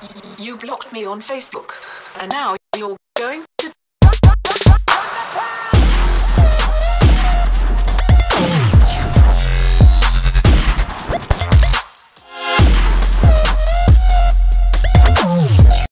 You blocked me on Facebook, and now you're going